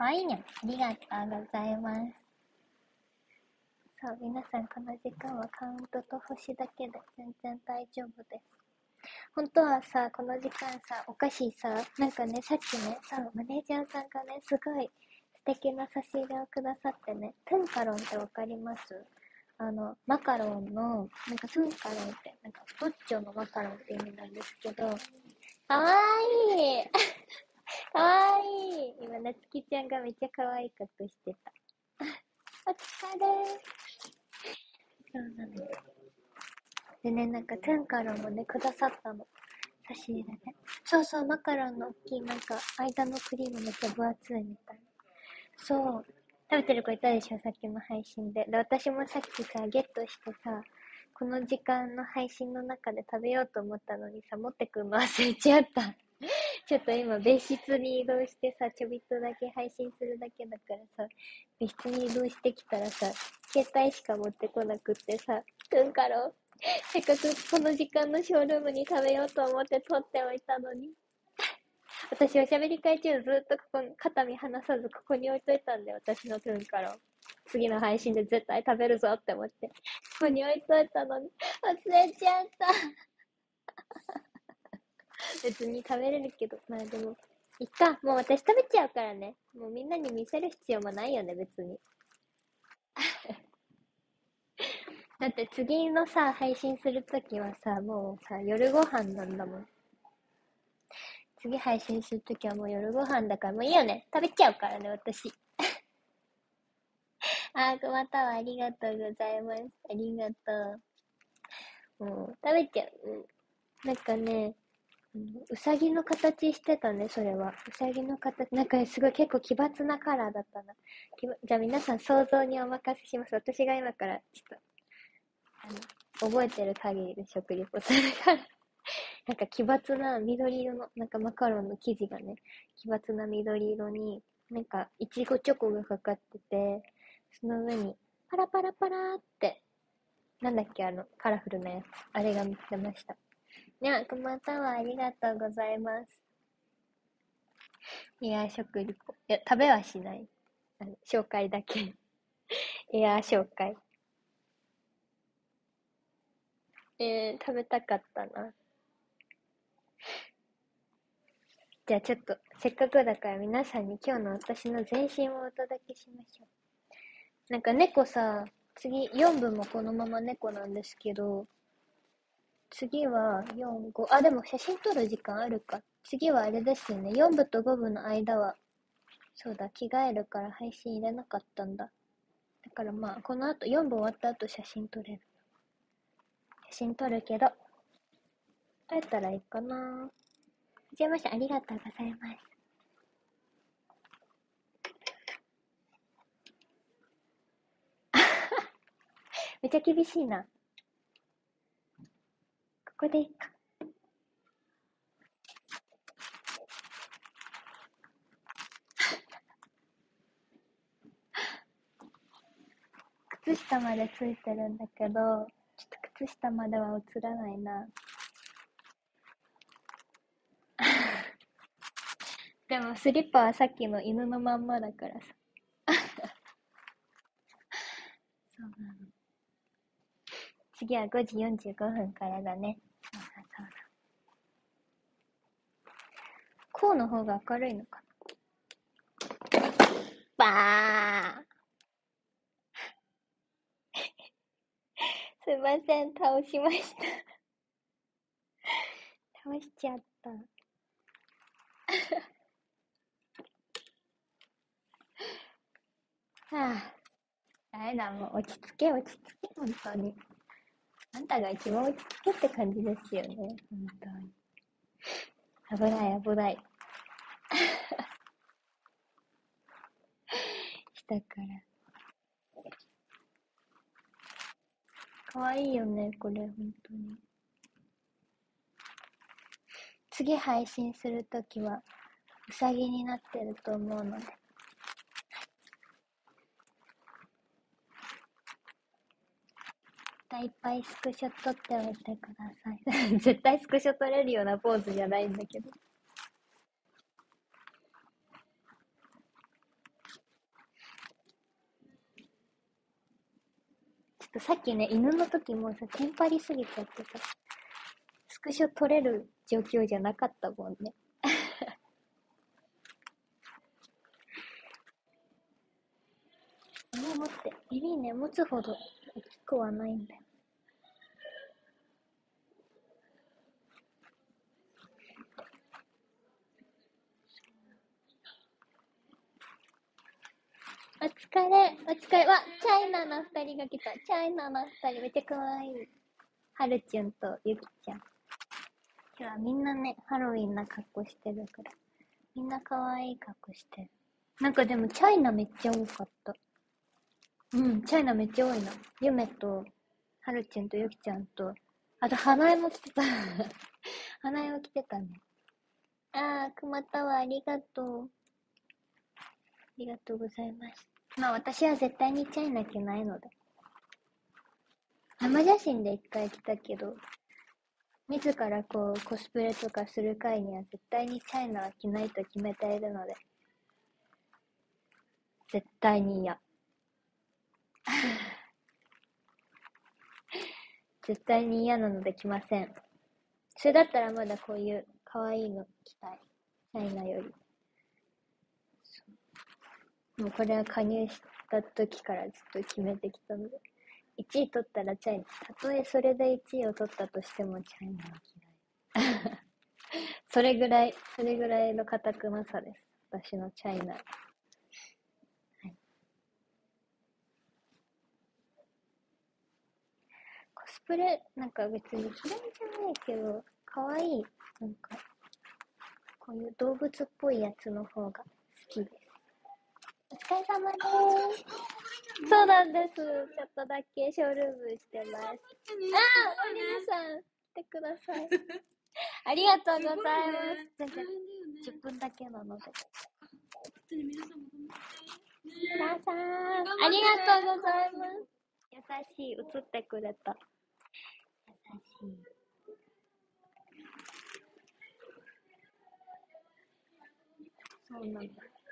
かわいいね。ありがとうございます。そう、皆さんこの時間はカウントと星だけで全然大丈夫です。本当はさ、この時間さ、お菓子さ、なんかね、さっきね、さ、マネージャーさんがね、すごい素敵な差し入れをくださってね、トゥンカロンってわかります？マカロンの、なんかトゥンカロンって、なんか太っちょのマカロンって意味なんですけど、かわいいかわいい今、なつきちゃんがめっちゃかわいい格してた。お疲れそうなの。でね、なんかトゥンカロンもね、くださったの。差し入れね。そうそう、マカロンの大きい、なんか、間のクリームめっちゃ分厚いみたいな。そう。食べてる子いたでしょ、さっきの配信で。で、私もさっきさ、ゲットしてさ、この時間の配信の中で食べようと思ったのにさ、持ってくんの忘れちゃった。ちょっと今、別室に移動してさ、ちょびっとだけ配信するだけだからさ、別室に移動してきたらさ、携帯しか持ってこなくってさ、トゥンカロン、せっかくこの時間のショールームに食べようと思って撮っておいたのに。私おしゃべり会中ずっとここ、肩身離さずここに置いといたんで、私のトゥンカロン。次の配信で絶対食べるぞって思って。ここに置いといたのに、忘れちゃった。別に食べれるけど、まあでも、いっか。もう私食べちゃうからね。もうみんなに見せる必要もないよね、別に。だって次のさ、配信するときはさ、もうさ、夜ご飯なんだもん。次配信するときはもう夜ご飯だからもういいよね。食べちゃうからね、私。またはありがとうございます。ありがとう。もう、食べちゃう。なんかね、うさぎの形してたね、それは。うさぎの形、なんかすごい結構奇抜なカラーだったな。じゃあ皆さん想像にお任せします。私が今からちょっと、覚えてる限りで食リポするから。なんか奇抜な緑色の、なんかマカロンの生地がね、奇抜な緑色に、なんかいちごチョコがかかってて、その上にパラパラパラーって、なんだっけカラフルなやつ。あれが見てました。ね、またはありがとうございます。エア食リポ。いや、食べはしない。紹介だけ。エア紹介。食べたかったな。じゃあちょっと、せっかくだから皆さんに今日の私の全身をお届けしましょう。なんか猫さ、次4部もこのまま猫なんですけど、次は4、5、でも写真撮る時間あるか。次はあれですよね。4部と5部の間は、そうだ、着替えるから配信入れなかったんだ。だからまあ、この後、4部終わった後写真撮れる。写真撮るけど、どうやったらいいかな。はじめまして、ありがとうございます。めっちゃ厳しいな。ここでいいか。靴下までついてるんだけど、ちょっと靴下までは映らないな。でもスリッパはさっきの犬のまんまだからさ。そうなの。次は5時45分からだね。そうだそうだ。こうの方が明るいのかな。バーすいません、倒しました。倒しちゃった。はあ、ダメだ、もう落ち着け、落ち着け、本当に。あんたが一番落ち着けって感じですよね、本当に。危ない、危ない。したから。かわいいよね、これ、本当に。次配信するときは、うさぎになってると思うので。いっぱいスクショ撮っておいてください。絶対スクショ撮れるようなポーズじゃないんだけど。 とさっきね、犬の時もさ、テンパりすぎちゃってさ、スクショ撮れる状況じゃなかったもんね。耳持って、耳ね、持つほど大きくはないんだよ。お疲れ、お疲れ。わ、チャイナの二人が来た。チャイナの二人、めっちゃ可愛い。はるちゅんとゆきちゃん。今日はみんなね、ハロウィンな格好してるから。みんな可愛い格好してる。なんかでも、チャイナめっちゃ多かった。うん、チャイナめっちゃ多いの。ゆめと、はるちゅんとゆきちゃんと、あと、花江も来てた。花江も来てたね。あー、くまたはありがとう。ありがとうございます。まあ私は絶対にチャイナ着ないので。生写真で一回来たけど、自らこうコスプレとかする回には絶対にチャイナは着ないと決めているので、絶対に嫌。絶対に嫌なので着ません。それだったらまだこういう可愛いの着たい。チャイナより。もうこれは加入した時からずっと決めてきたので。1位取ったらチャイナ。たとえそれで1位を取ったとしてもチャイナは嫌い。それぐらいの堅くなさです。私のチャイナ。はい。コスプレ、なんか別に嫌いじゃないけど、可愛い。なんか、こういう動物っぽいやつの方が好きです。お疲れ様です。そうなんです。ちょっとだけショールームしてます。あー、お姉さん、来てください。ありがとうございます。全然、10分だけなので。皆さん、ありがとうございます。優しい、映ってくれた。優しい。そうなんだ。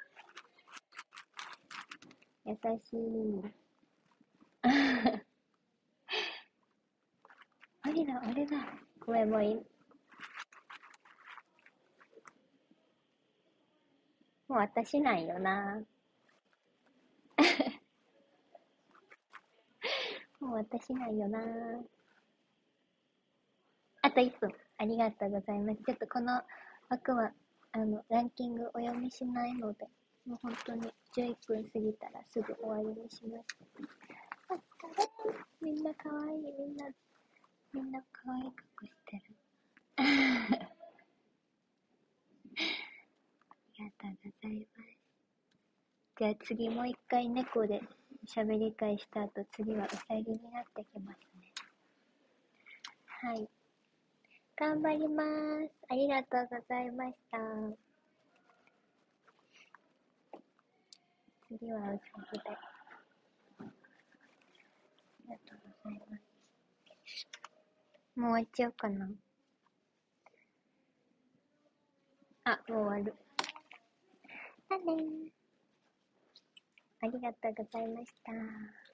優しい。あれだ、あれだ。ごめん、もういい。もう私なんよな。もう私なんよな。あと1分。ありがとうございます。ちょっとこの枠は、ランキングお読みしないので、もう本当に11分過ぎたらすぐ終わりにします。あったれ。みんな可愛い、みんな可愛い格好してる。ありがとうございます。じゃあ次もう一回猫で喋り会した後、次はうさぎになってきますね。はい。頑張ります。ありがとうございました。次はうさぎで。ありがとうございます。もう終わっちゃうかな。あ、もう終わる。だねー。ありがとうございました。